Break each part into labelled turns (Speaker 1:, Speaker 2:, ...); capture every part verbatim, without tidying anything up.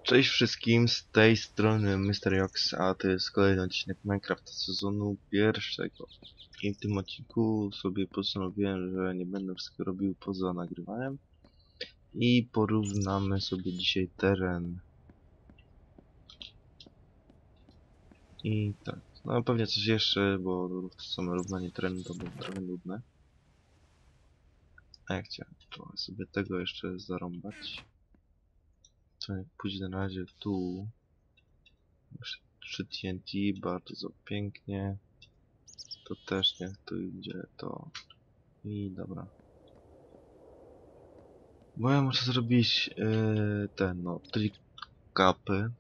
Speaker 1: Cześć wszystkim, z tej strony mister Jox, a to jest kolejny odcinek Minecrafta sezonu pierwszego. I w tym odcinku sobie postanowiłem, że nie będę wszystkiego robił poza nagrywaniem. I porównamy sobie dzisiaj teren. I tak, no pewnie coś jeszcze, bo same równanie terenu to było trochę nudne. A ja chciałem trochę sobie tego jeszcze zarąbać. To jak pójdzie na razie tu. trzy T N T, bardzo pięknie. To też niech tu idzie to. I dobra. Bo ja muszę zrobić yy, ten, no, trikapy.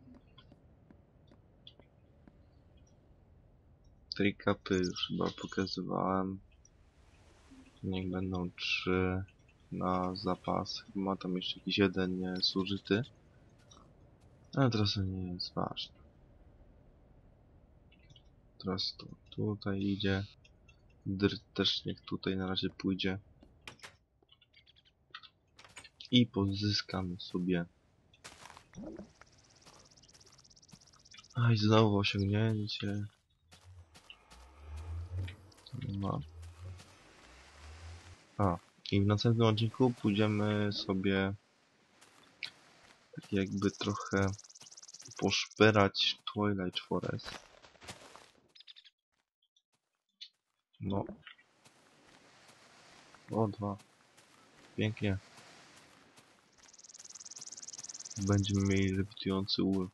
Speaker 1: Trikapy już chyba pokazywałem. Niech będą trzy na zapas. Chyba ma tam jeszcze jakiś jeden niezużyty. Ale teraz to nie jest ważne. Teraz to tutaj idzie. Drt też niech tutaj na razie pójdzie. I pozyskamy sobie. A i znowu osiągnięcie. No. A, i w następnym odcinku pójdziemy sobie tak jakby trochę poszperać Twilight Forest. No. O, dwa. Pięknie. Będziemy mieli lewitujący ul.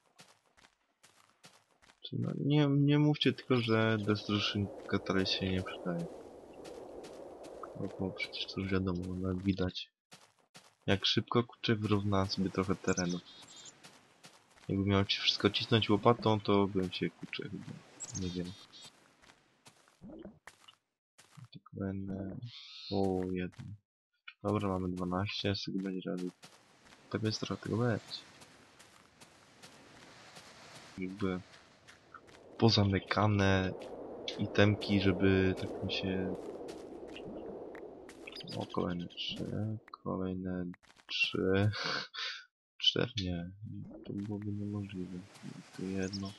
Speaker 1: No, nie, nie mówcie tylko, że Destruction Catalyst się nie przydaje. No, bo przecież to już wiadomo, nawet widać. Jak szybko kurczę wyrówna sobie trochę terenu. Jakbym miał ci wszystko cisnąć łopatą, to bym się kurczę chyba. Nie wiem. Tylko będę... O, jeden. Dobra, mamy dwanaście, z tego będzie rady. Pewnie jest trochę tego być. Jakby pozamykane itemki, żeby tak mi się... O, kolejne trzy, kolejne trzy, cztery, nie, to byłoby niemożliwe. Tu jedno.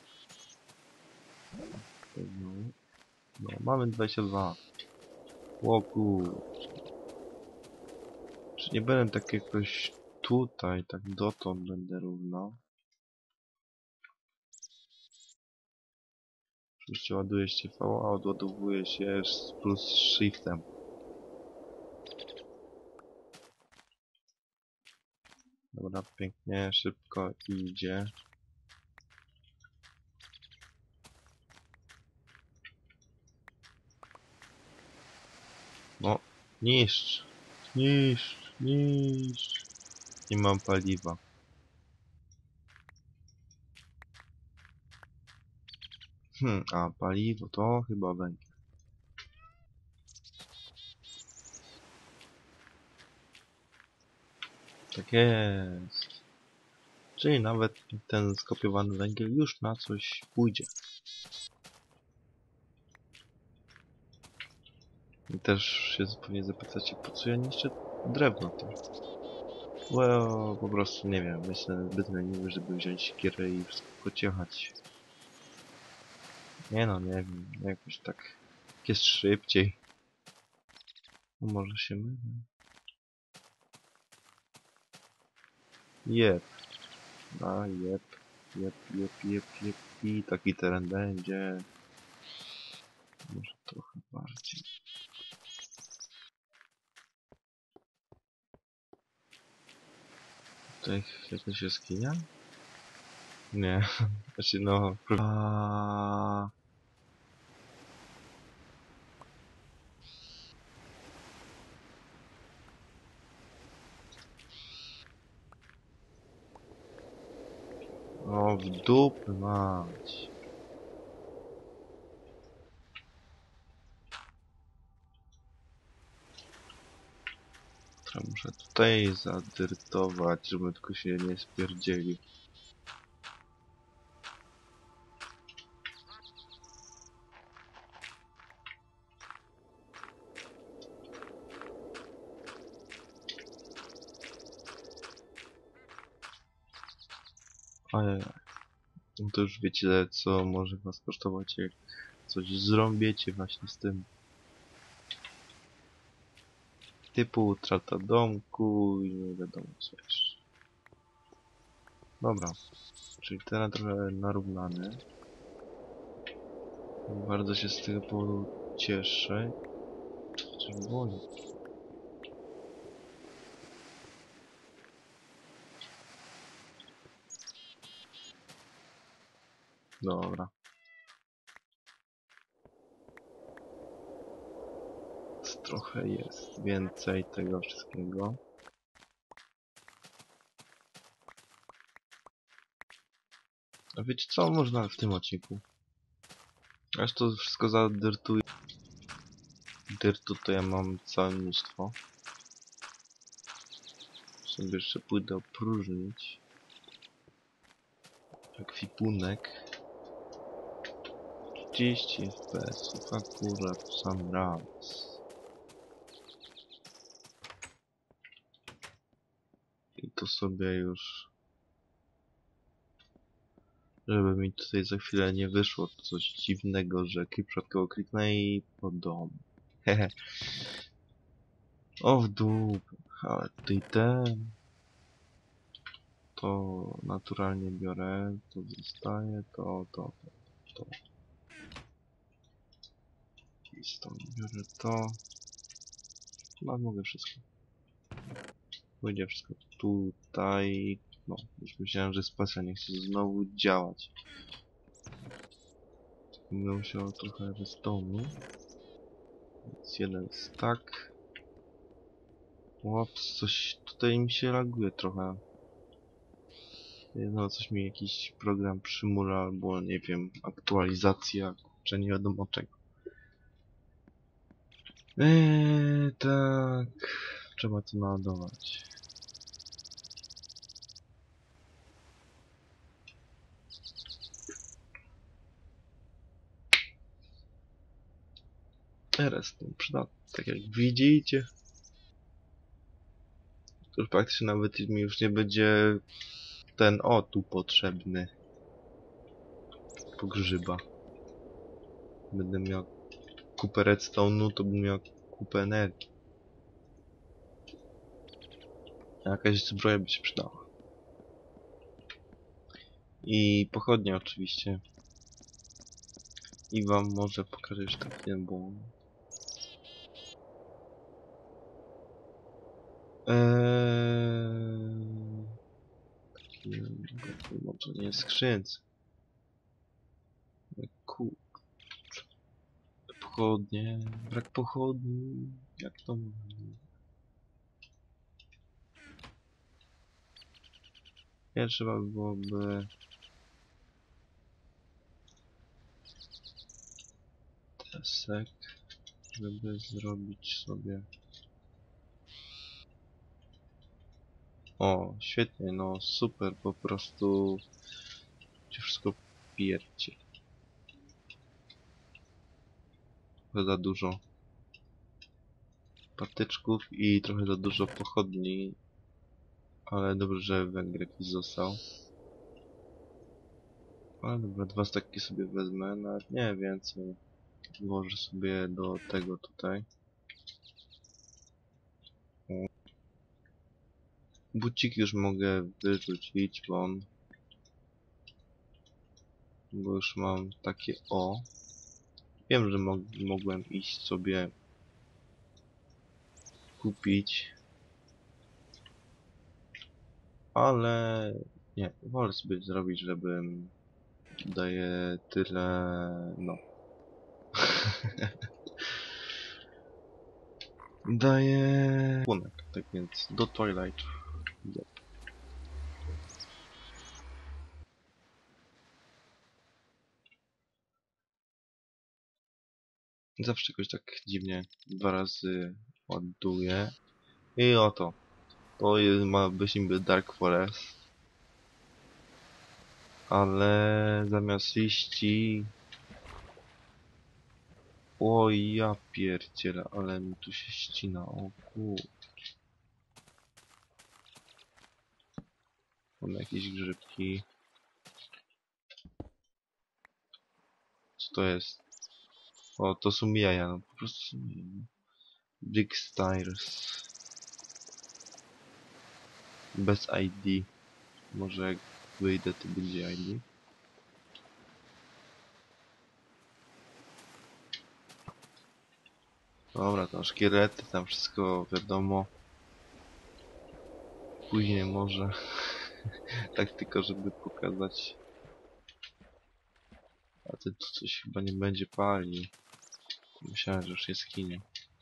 Speaker 1: Jedno. No, mamy dwadzieścia dwa. Łoku. Czy nie będę tak jakoś tutaj, tak dotąd będę równał? Oczywiście ładuje się V, a odładowuje się z plus shiftem. Dobra, pięknie, szybko idzie. No, niszcz, niszcz, niszcz. Nie mam paliwa. Hmm, a paliwo to chyba węgiel. Tak jest. Czyli nawet ten skopiowany węgiel już na coś pójdzie. I też się pewnie zapytacie, po co ja niszczę drewno to? Well, po prostu nie wiem, myślę zbyt leniwy, żeby wziąć siekierę i wszystko pociechać. Nie no, nie wiem, jakoś tak jest szybciej. No może się mylę. Jep. A jep. Jep, jep, jep, jep. I taki teren będzie. Może trochę bardziej. Tutaj jakaś jaskinia? Nie. Znaczy no... A... O, w dupę mać. Muszę tutaj zadyrtować, żeby tylko się nie spierdzieli. Ajajaj. No to już wiecie, co może was kosztować, jak coś zrąbiecie właśnie z tym. Typu utrata domku i nie wiadomo co jeszcze. Dobra. Czyli teren trochę narównany. Bardzo się z tego powodu cieszę. Coś boli. Dobra. Trochę jest więcej tego wszystkiego. A wiecie co? Można w tym odcinku. Aż to wszystko zadyrtuje. Dyrtu to ja mam całe mnóstwo. Sobie jeszcze pójdę opróżnić. Ekwipunek. trzydzieści F P S-ów akurat w sam raz. I to sobie już... Żeby mi tutaj za chwilę nie wyszło coś dziwnego, że przypadkowo kliknę i po dom. Hehe. O w dół. Ale tutaj ten... To naturalnie biorę, to zostaje, to, to, to, to. I stąd biorę to. No mogę wszystko. Pójdzie wszystko tutaj. No, już myślałem, że spacja nie chce znowu działać. Będę musiał trochę redstone'u. Więc jeden stack. Łops, coś tutaj mi się laguje trochę. No, coś mi jakiś program przymula, albo nie wiem, aktualizacja, czy nie wiadomo czego. Eee, tak. Trzeba to naładować. Teraz ten przydatny, tak jak widzicie. To już praktycznie nawet mi już nie będzie ten o tu potrzebny. Po grzyba. Będę miał kupę redstone'u, to bym miał kupę energii. A jakaś zbroja by się przydała. I pochodnie oczywiście. I wam może pokażę już tak jeden, bo... Eee... Może nie jest skrzynce. Ku... Pochodnie... Brak pochodni... Jak to mówię? Nie trzeba byłoby... Desek... Żeby zrobić sobie... O, świetnie, no super, po prostu... Cię wszystko piercie. Trochę za dużo patyczków i trochę za dużo pochodni. Ale dobrze, że węgiel jakiś został. Ale dobra, dwa staki sobie wezmę, nawet nie więcej. Włożę sobie do tego tutaj. O. Buciki już mogę wyrzucić won. Bo już mam takie o. Wiem, że mo mogłem iść sobie kupić. Ale nie, wolę sobie zrobić, żebym daje tyle, no. Daje płonek, tak więc do Twilight. Yep. Zawsze jakoś tak dziwnie dwa razy ładuje. I oto. To jest, ma być niby Dark Forest. Ale zamiast liści... O ja pierdzielę, ale mi tu się ścina, o kurczę. Mamy jakieś grzybki. to jest? O, to są jaja, no po prostu są jaja. Big Stars. Bez I D. Może jak wyjdę, to będzie I D. Dobra, tam szkielety, tam wszystko wiadomo. Później może. Tak tylko, żeby pokazać. A ty tu coś chyba nie będzie pali. Myślałem, że już jest kinie.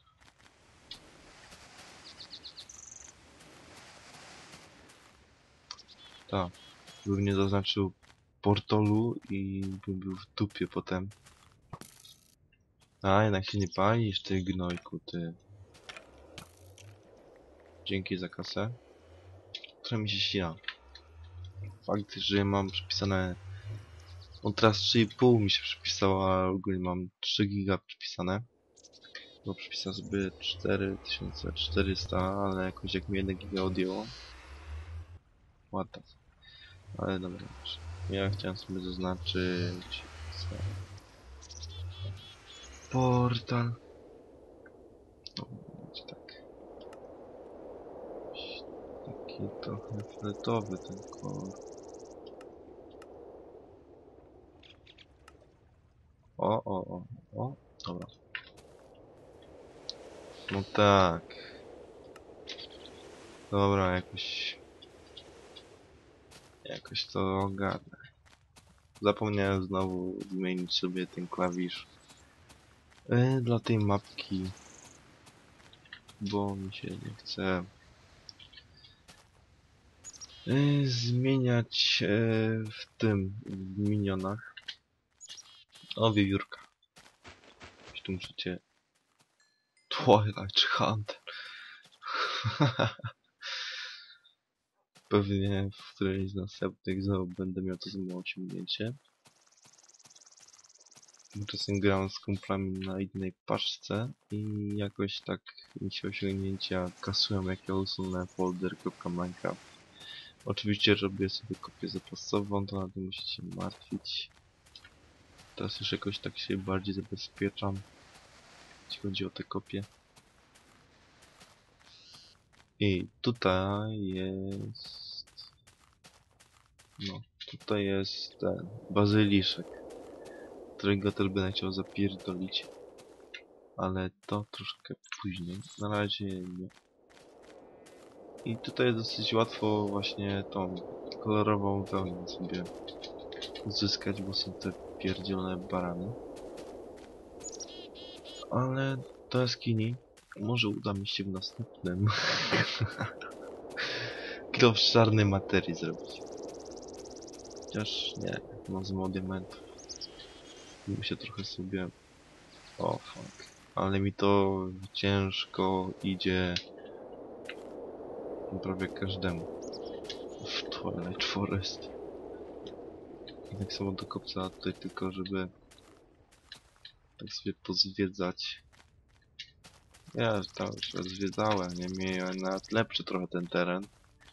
Speaker 1: Tak. Bym nie zaznaczył portalu i bym był w dupie potem. A, jednak się nie palisz, ty gnojku, ty. Dzięki za kasę. Która mi się ścina. Fakt, że ja mam przypisane... No teraz trzy i pół mi się przypisało, a ogólnie mam trzy giga przypisane. Bo przypisałem sobie cztery tysiące czterysta, ale jakoś jak mi jeden giga odjęło. Ładna. Ale dobra. Ja chciałem sobie zaznaczyć... Portal. No, będzie tak. Taki trochę fioletowy ten kolor. O, o, o, o. Dobra. No tak. Dobra, jakoś... Jakoś to ogarnę. Zapomniałem znowu zmienić sobie ten klawisz. E, dla tej mapki. Bo mi się nie chce... E, zmieniać e, w tym, w minionach. O, wiewiórka. Coś tu muszę cię... Twilight Hunter. Pewnie w którejś z następnych znowu będę miał to samo osiągnięcie. Tymczasem gram z kumplami na innej paczce i jakoś tak mi się osiągnięcia kasują, jak ja usunę folder.minecraft. Oczywiście robię sobie kopię zapasową, to na tym musicie się martwić. Teraz już jakoś tak się bardziej zabezpieczam, jeśli chodzi o te kopie. I tutaj jest... No, tutaj jest ten bazyliszek, którego też będę chciał zapierdolić. Ale to troszkę później. Na razie nie. I tutaj jest dosyć łatwo właśnie tą kolorową wełnę sobie uzyskać, bo są te pierdzielone barany. Ale to jaskini może uda mi się w następnym kilo w czarnej materii zrobić. Chociaż nie, mam z mało diamentów. Muszę trochę sobie... O fuck. Ale mi to ciężko idzie prawie każdemu w Twilight Forest. I tak samo do kopca tutaj tylko, żeby tak sobie pozwiedzać. Ja tam już zwiedzałem, nie miałem nawet lepszy trochę ten teren.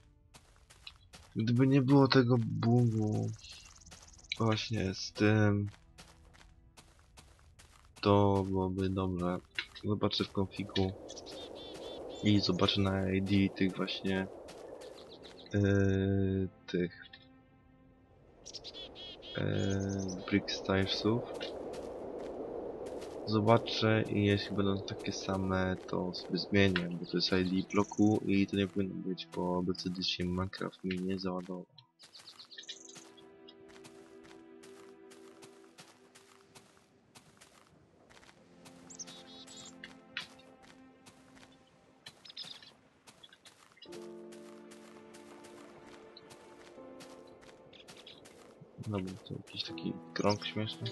Speaker 1: Gdyby nie było tego bugu właśnie z tym, to byłoby dobrze. Zobaczę w konfigu i zobaczę na I D tych właśnie yy, tych yy, Brick Styresów. Zobaczę i jeśli będą takie same, to sobie zmienię, bo to jest I D bloku i to nie powinno być, bo B C D się Minecraft mi nie załadował. Dobra, to jakiś taki krąg śmieszny.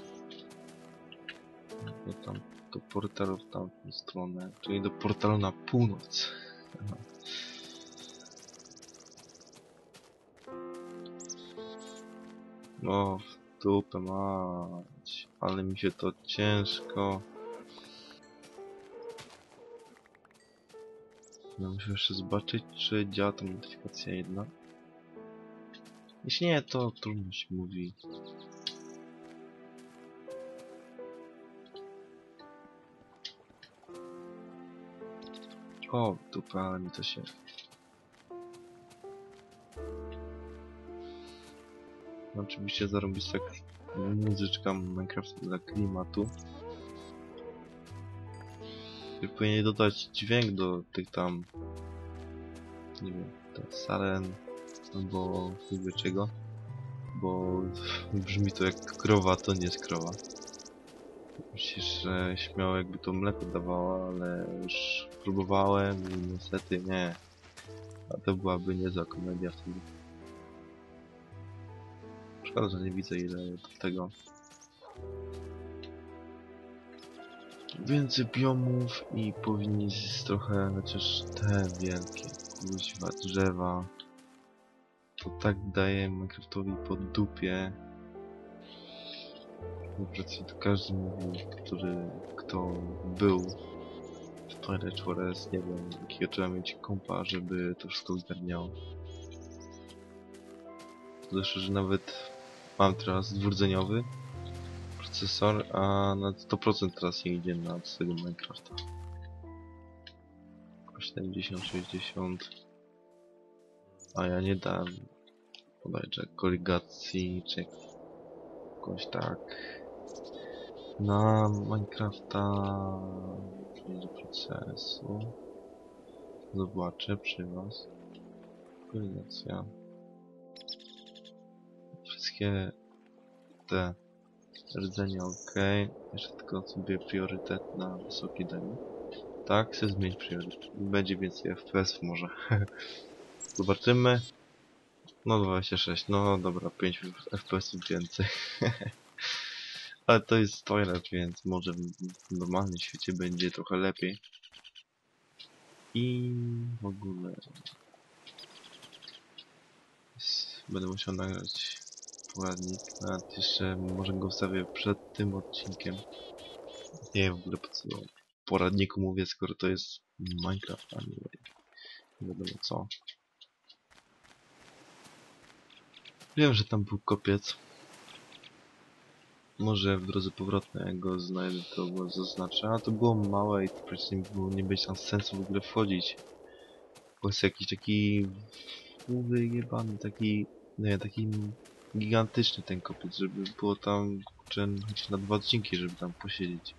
Speaker 1: No tam do portalu w tamtą stronę, czyli do portalu na północ. Aha. No, w dupę mać, ale mi się to ciężko. No, muszę jeszcze zobaczyć, czy działa ta modyfikacja jedna. Jeśli nie, to trudno się mówi. O, dupa, mi to się... Oczywiście zarobić tak muzyczka Minecraft dla klimatu. I powinien dodać dźwięk do tych tam... Nie wiem, to saren albo nie wiem czego. Bo brzmi to jak krowa, to nie jest krowa. Myślisz, że śmiało jakby to mleko dawało, ale już próbowałem i niestety nie. A to byłaby niezła komedia wtedy. Szkoda, że nie widzę ile tego. Więcej biomów i powinni zjeść trochę, chociaż te wielkie kuźwa drzewa. To tak daje Minecraftowi po dupie. No przecież to każdy mówił, który, kto był w Twilight Forest, nie wiem, jakiego trzeba mieć kompa, żeby to wszystko zgarniało. Zresztą, że nawet mam teraz dwurdzeniowy procesor, a na sto procent teraz nie idzie na tego Minecrafta. siedemdziesiąt, sześćdziesiąt. A ja nie dam bodajże koligacji, czy jakoś tak. Na Minecrafta do procesu. Zobaczę przy was. Koligacja. Wszystkie te rdzenia ok. Jeszcze tylko sobie priorytet na wysoki danie. Tak, chcę zmienić priorytet. Będzie więcej F P S może. Zobaczymy. No dwadzieścia sześć, no dobra, pięć F P S więcej. Ale to jest Twilight, więc może w normalnym świecie będzie trochę lepiej. I w ogóle... Będę musiał nagrać poradnik, nawet jeszcze może go wstawię przed tym odcinkiem. Nie wiem w ogóle po co poradniku mówię, skoro to jest Minecraft, a nie, nie wiadomo co. Wiem, że tam był kopiec. Może w drodze powrotnej, jak go znajdę, to go zaznaczę. A to było małe i po prostu nie, było, nie będzie tam sensu w ogóle wchodzić. Bo jest jakiś taki wyjebany, taki, nie, taki gigantyczny ten kopiec, żeby było tam, kurczę, choć na dwa odcinki, żeby tam posiedzieć.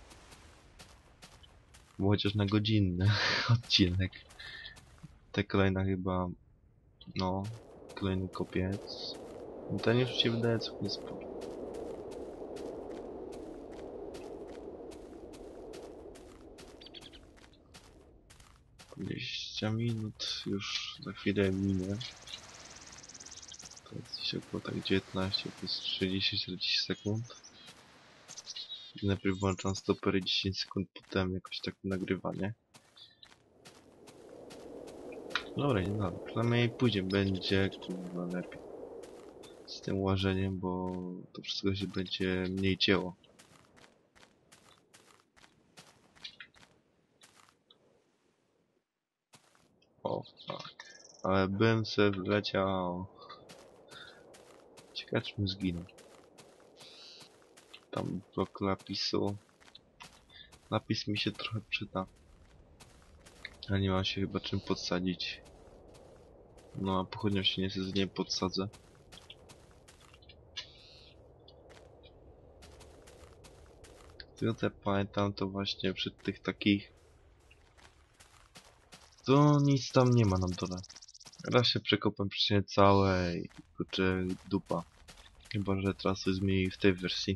Speaker 1: Bo chociaż na godzinny odcinek. Te kolejna chyba, no, kolejny kopiec. Ten już się wydaje całkiem sporo. dwadzieścia minut już za chwilę minie. To jest gdzieś około tak dziewiętnaście plus trzydzieści czterdzieści sekund. I najpierw włączam stopery dziesięć sekund, potem jakoś tak nagrywanie. Dobra, nie dobra, przynajmniej później będzie kurwa lepiej z tym łażeniem, bo to wszystko się będzie mniej cięło. O, tak. Ale bym se wleciał. Ciekawe, czym zginął. Tam blok lapisu. Lapis mi się trochę przyda. Ale nie ma się chyba czym podsadzić. No a pochodnią się niestety z niej podsadzę. Tylko co ja pamiętam, to właśnie przy tych takich... To nic tam nie ma na dole. Raz się przekopem przecież całe i kurczę dupa. Chyba, że teraz coś zmieni w tej wersji.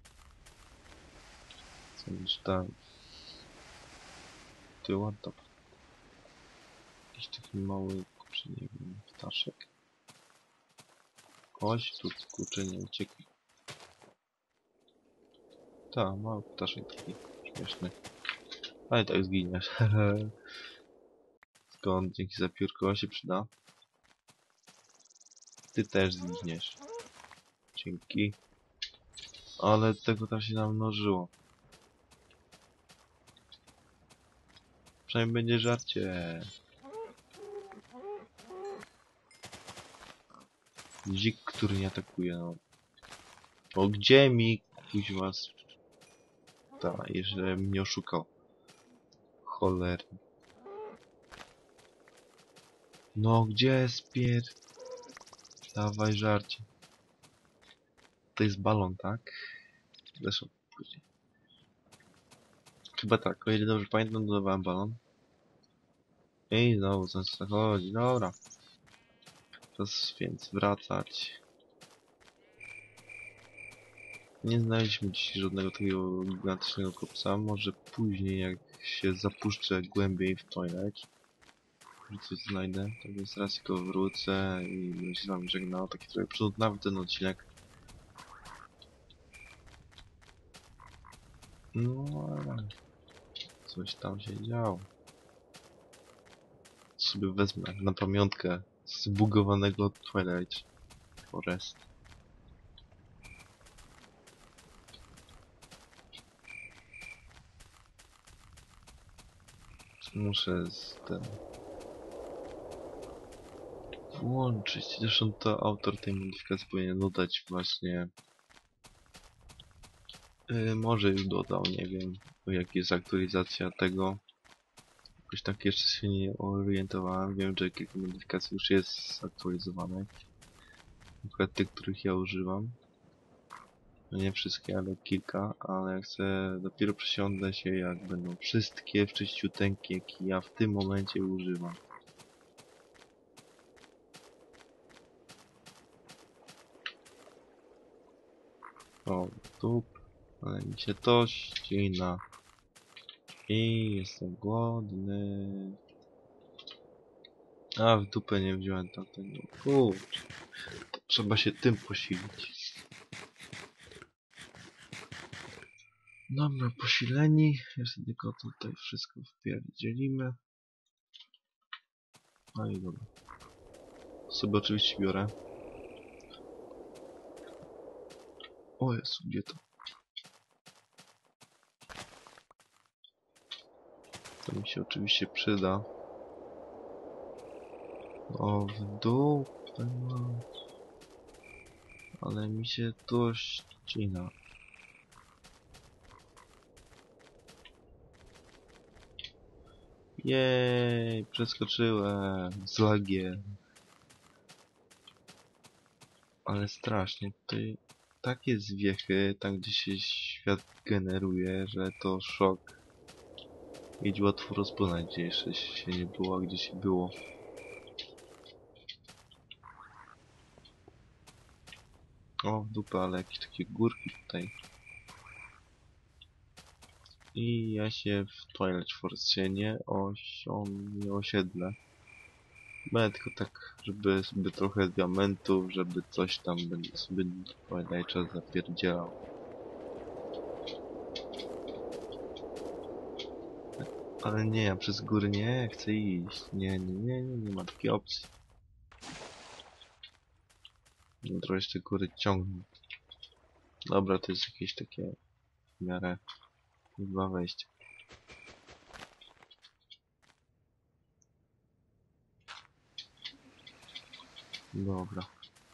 Speaker 1: Co już tam... Ty ładno. Jakiś taki mały, kurczę, nie wiem, ptaszek. Chodź tu, kurczę, nie uciekaj. Ta, mały ptaszek taki śmieszny. Ale tak zginiesz. Skąd? Dzięki za piórko się przyda. Ty też zginiesz. Dzięki. Ale tego tam się namnożyło. Przynajmniej będzie żarcie. Dzik, który nie atakuje, no. O, gdzie mi kuźwa... Ta, jeszcze mnie oszukał. Cholernie. No gdzie jest pier... Dawaj żarcie. To jest balon, tak? Zresztą później. Chyba tak, o ile dobrze pamiętam, dodawałem balon. I znowu co to chodzi, dobra. Czas więc wracać. Nie znaleźliśmy dzisiaj żadnego takiego gigantycznego kopca. Może później, jak się zapuszczę głębiej w Twilight, że coś znajdę. Tak więc raz tylko wrócę i będę się z wami żegnał. Taki trochę przód nawet ten odcinek. No ale coś tam się działo. Sobie wezmę na pamiątkę zbugowanego Twilight Forest. Muszę z tym włączyć. Zresztą to autor tej modyfikacji powinien dodać właśnie. Yy, może już dodał, nie wiem jak jest aktualizacja tego. Jakoś tak jeszcze się nie orientowałem. Wiem, że kilka modyfikacji już jest zaktualizowanych. Na przykład tych, których ja używam. No nie wszystkie, ale kilka, ale chcę dopiero przesiądę się jak będą wszystkie czyściuteńkie, jakie ja w tym momencie używam. O, tu, ale mi się to ścina. I jestem głodny. A, w dupę nie wziąłem tamtego. Kurczę. Trzeba się tym posilić. Dobra, posileni. Jeszcze tylko tutaj wszystko wpierdzielimy. No i dobra. Sobie oczywiście biorę. O Jezu, gdzie to? To mi się oczywiście przyda. O, w dół. Ale mi się to ścina. Jej, przeskoczyłem z lagiem. Ale strasznie, tutaj takie zwiechy, tam gdzie się świat generuje, że to szok. Idź łatwo rozpoznać, gdzie jeszcze się nie było, a gdzie się było. O, w dupę, ale jakieś takie górki tutaj. I ja się w Twilight Force nie, osią, nie osiedlę. Będę tylko tak, żeby sobie trochę diamentów, żeby coś tam będę sobie Twilighta zapierdzielał. Ale nie, ja przez góry nie chcę iść. Nie, nie, nie, nie, nie ma takiej opcji. Jutro jeszcze góry ciągną. Dobra, to jest jakieś takie w miarę dwa wejścia. Dobra.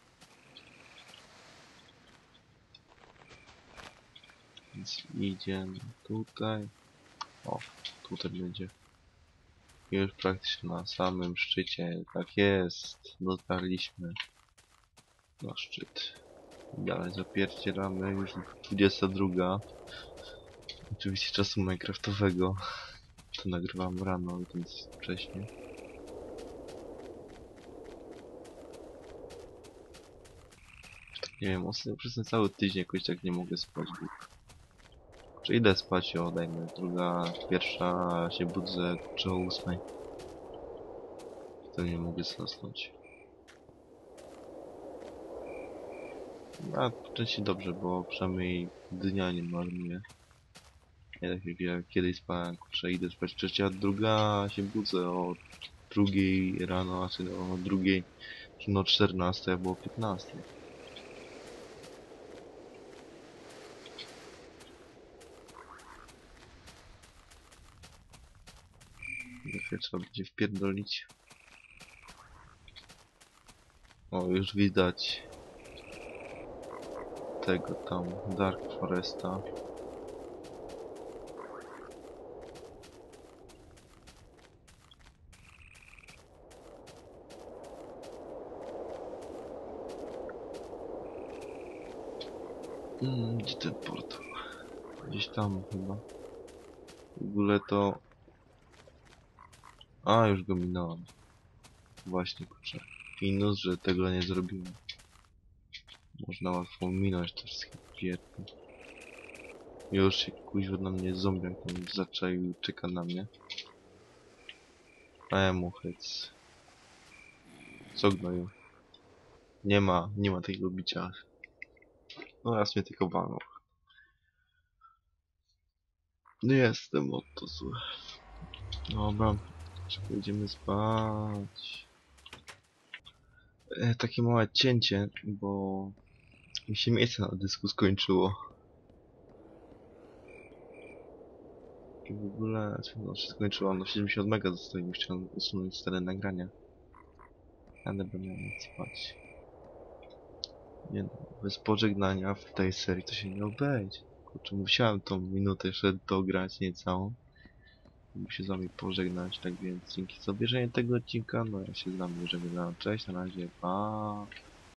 Speaker 1: Więc idziemy tutaj. O, tutaj będzie. Już praktycznie na samym szczycie. Tak jest. Dotarliśmy na szczyt. Dalej zapierdzielamy. Już dwudziesta druga. Oczywiście czasu minecraftowego. To nagrywam rano, więc wcześniej. Nie wiem, ostatnio przez ten cały tydzień jakoś tak nie mogę spać. Czy idę spać o dajmy druga, pierwsza się budzę czy o ósmej. To nie mogę zasnąć. A częściej dobrze, bo przynajmniej dnia nie marnuję. Nie tak jak ja kiedyś spałem, kurczę, idę spać trzecia, druga się budzę o drugiej rano, a czy o drugiej, czy no czternastej albo o piętnastej. Chwilę trzeba będzie wpierdolić. O, już widać tego tam Dark Foresta. Mm, gdzie ten portal? Gdzieś tam chyba. W ogóle to... A, już go minąłem. Właśnie, kurczę. Minus, że tego nie zrobiłem. Można łatwo minąć te wszystkie pierdki. Już się kuźwa na mnie zombiak tam zaczaił i czeka na mnie. E, muchec. Co gnoju? Nie ma, nie ma takiego bicia. No raz mnie tylko walnął. Nie jestem od to zły. Dobra, szybko idziemy spać. E, takie małe cięcie, bo mi się miejsce na dysku skończyło. I w ogóle no, się skończyło, no siedemdziesiąt mega zostaje, już chciałem usunąć stare nagrania. Ale będę miał spać. Nie no, bez pożegnania w tej serii to się nie obejdzie. Kurczę, musiałem tą minutę jeszcze dograć, nie całą. Żeby się z wami pożegnać, tak więc dzięki za obejrzenie tego odcinka, no ja się z wami żegnam. Cześć, na razie, pa.